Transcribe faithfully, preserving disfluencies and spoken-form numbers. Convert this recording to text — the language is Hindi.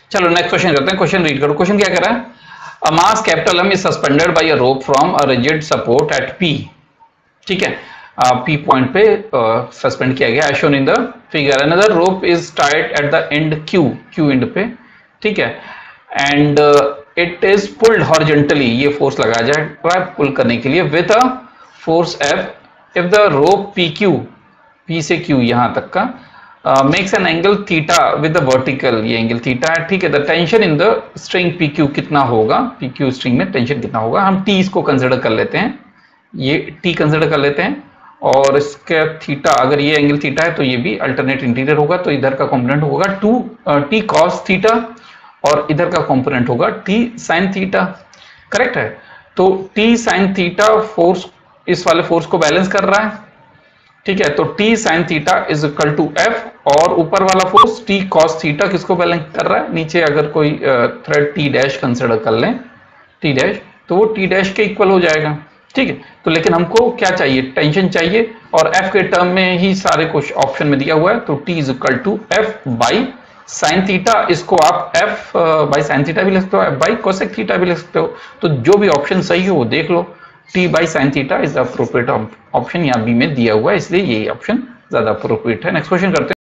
चलो नेक्स्ट क्वेश्चन करते हैं। क्वेश्चन रीड करो। क्वेश्चन क्या कह रहा है? A mass capital M is suspended by a rope from a rigid support at P. ठीक है, पी uh, पॉइंट पे सस्पेंड uh, किया गया, shown in the figure. Another rope is tied at the end Q, Q and पे। ठीक है, and it is pulled horizontally, ये फोर्स लगाया जाए पुल करने के लिए with a force F. If the rope P Q, P से क्यू यहां तक का, makes an angle theta with the vertical, ये एंगल थीटा है। ठीक है, the tension in the string P Q कितना होगा, पी क्यू स्ट्रिंग में टेंशन कितना होगा। हम टी इसको कंसिडर कर लेते हैं, ये टी कंसिडर कर लेते हैं, और इसका थीटा, अगर ये एंगल थीटा है तो ये भी अल्टरनेट इंटीरियर होगा, तो इधर का कंपोनेंट होगा टू टी कॉस थीटा, और इधर का कंपोनेंट होगा टी साइन थीटा। करेक्ट है? तो टी साइन थीटा फोर्स इस वाले फोर्स को बैलेंस कर रहा है। ठीक है, तो T sine theta is equal to F, और ऊपर वाला फोर्स टी कॉस थीटा किसको बैलेंस कर रहा है? नीचे अगर कोई थ्रेड टी डैश कंसिडर कर लें, टी डैश, तो वो टी डैश के इक्वल हो जाएगा। ठीक है, तो लेकिन हमको क्या चाहिए? टेंशन चाहिए, और एफ के टर्म में ही सारे कुछ ऑप्शन में दिया हुआ है, तो T is equal to F by sine theta. इसको आप एफ बाई साइन थीटा भी लिख सकते हो, एफ बाई कोसेक थीटा भी लिख सकते हो, तो जो भी ऑप्शन सही हो वो देख लो। T by sine theta is the appropriate option, यहाँ बी में दिया हुआ है, इसलिए यही ऑप्शन ज्यादा अप्रोप्रिएट है। नेक्स्ट क्वेश्चन करते हैं।